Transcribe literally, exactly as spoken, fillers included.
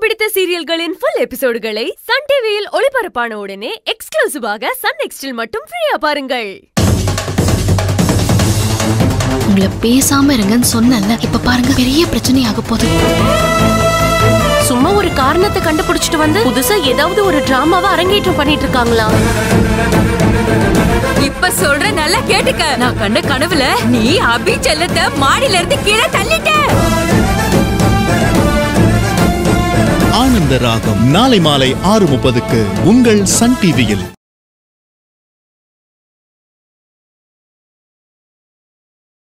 பிடித்த சீரியல்களின் full எபிசோடுகளை Sun டிவியில் ஒளிபரப்பான உடனே எக்ஸ்க்ளூசிவாக சன் நெக்ஸ்டில் மட்டும் ஃப்ரீயா பாருங்கள். உங்களை பேசாம இருங்கன்னு சொன்னல, இப்ப பாருங்க பெரிய பிரச்சனை ஆக போகுது. சும்மா ஒரு காரணத்தை கண்டுபிடிச்சிட்டு வந்து புதுசா ஏதாவது ஒரு டிராமாவை அரங்கேற்றம் பண்ணிட்டு இருக்காங்களா? இப்ப சொல்ற நல்லா கேட்டுக்க. நான் கண்ட கனவுல நீ அபி செல்லத்தை மாடியில இருந்து கீழே தள்ளிட்ட. ஆனந்த ராகம் நாளை மாலை ஆறு முப்பதுக்கு உங்கள் சன் டிவியில்.